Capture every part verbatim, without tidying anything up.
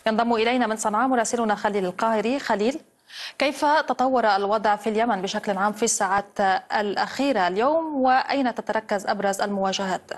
ينضم إلينا من صنعاء مراسلنا خليل القاهري. خليل، كيف تطور الوضع في اليمن بشكل عام في الساعات الأخيرة اليوم، وأين تتركز أبرز المواجهات؟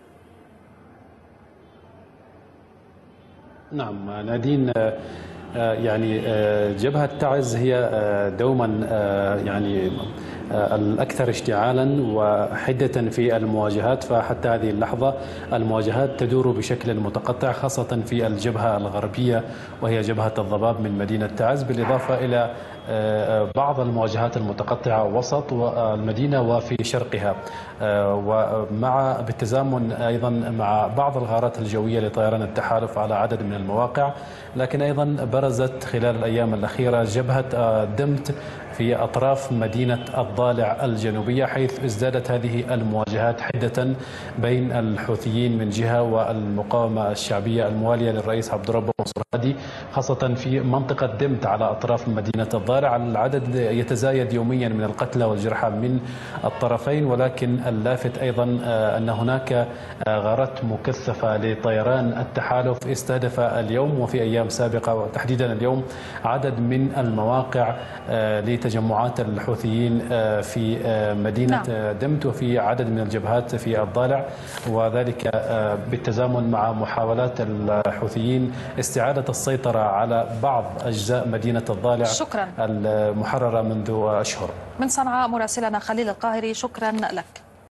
نعم نادين، يعني جبهة تعز هي دوما يعني الأكثر اشتعالا وحدة في المواجهات، فحتى هذه اللحظة المواجهات تدور بشكل متقطع، خاصة في الجبهة الغربية وهي جبهة الضباب من مدينة تعز، بالإضافة إلى بعض المواجهات المتقطعة وسط المدينة وفي شرقها، ومع بالتزامن أيضا مع بعض الغارات الجوية لطيران التحالف على عدد من المواقع. لكن أيضا برزت خلال الأيام الأخيرة جبهة دمت في أطراف مدينة الضالع الجنوبية، حيث ازدادت هذه المواجهات حدة بين الحوثيين من جهة والمقاومة الشعبية الموالية للرئيس عبد الرب منصور هادي، خاصة في منطقة دمت على أطراف مدينة الضالع. العدد يتزايد يوميا من القتلى والجرحى من الطرفين، ولكن اللافت أيضا أن هناك غارات مكثفة لطيران التحالف استهدف اليوم وفي أيام سابقة وتحديدا اليوم عدد من المواقع لتجمعات الحوثيين في مدينة نعم. دمت وفي عدد من الجبهات في الضالع، وذلك بالتزامن مع محاولات الحوثيين استعادة السيطرة على بعض أجزاء مدينة الضالع شكرا. المحررة منذ أشهر. من صنعاء مراسلنا خليل القاهري، شكرا لك.